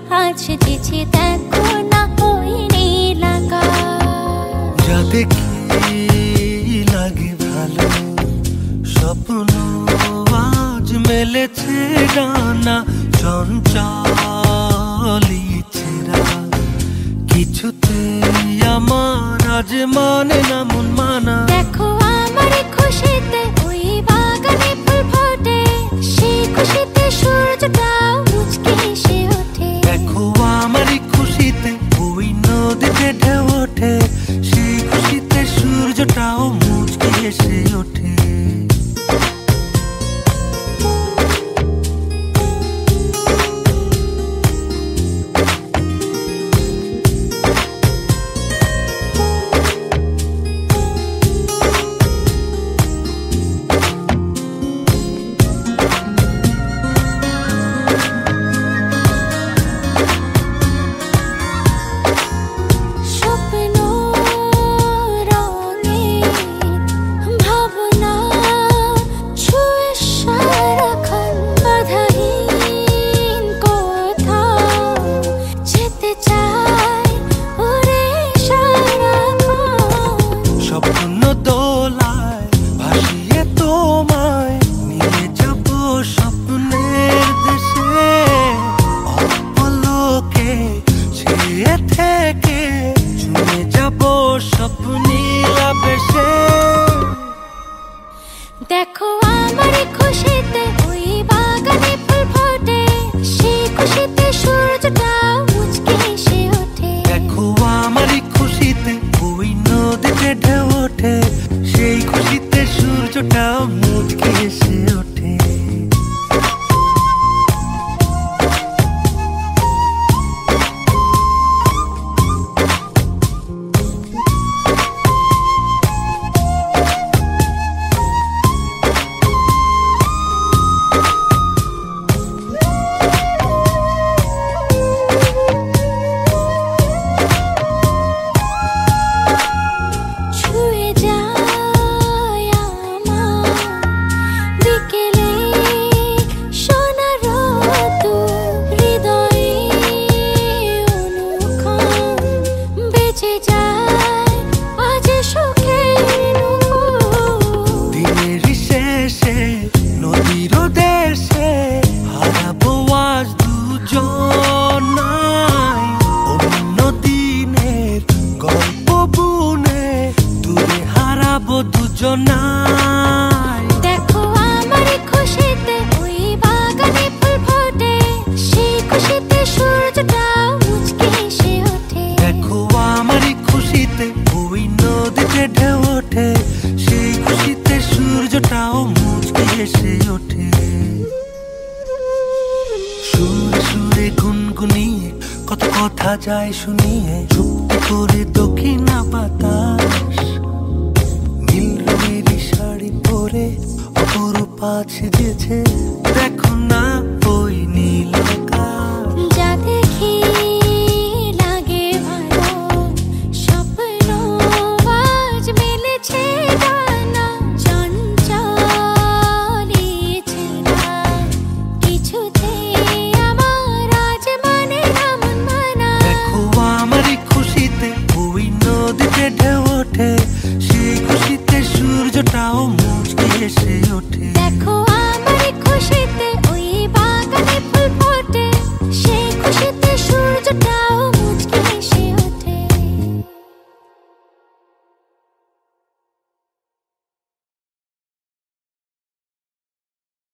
আজ যেছে দেখো না ওই নীল আকাশ। যা দেখি লাগে ভালো, স্বপ্ন আজ মেলেছে ডানা, চঞ্চল ইচ্ছেরা কিছুতেই আমার আজ মানে না মন মানা। দেখো আমার খুশিতে ওই বাগানে ফুল ফোটে, সেই খুশিতে সূর্যটাও মুচকে এসে ওঠে। দেখো আমার খুশিতে ওই নদীতে ঢেউ ওঠে, সেই খুশিতে সূর্যটাও মুচকে এসে ওঠে। দেখো আমার খুশিতে ওই বাগানে ফুল ফোটে, সেই খুশিতে সূর্যটাও মুচকে এসে ওঠে। দেখো আমার খুশিতে ওই নদীতে ঢেউ ওঠে, সেই খুশিতে সূর্যটাও মুচকে এসে ওঠে। দেখো আমার খুশিতে ওই বাগানে ফুল ফোটে, সেই খুশিতে সূর্যটাও মুচকে এসে ওঠে। দেখো আমার খুশিতে ওই নদীতে ঢেউ ওঠে, সেই খুশিতে সূর্যটাও মুচকে এসে ওঠে। সুরে সুরে গুনগুনিয়ে কত কথা যায় শুনিয়ে, চুপটি করে দক্ষিণা বাতাস নীল রঙের শাড়ি পরে অপরূপা সেজেছে। দেখো না ওই নীল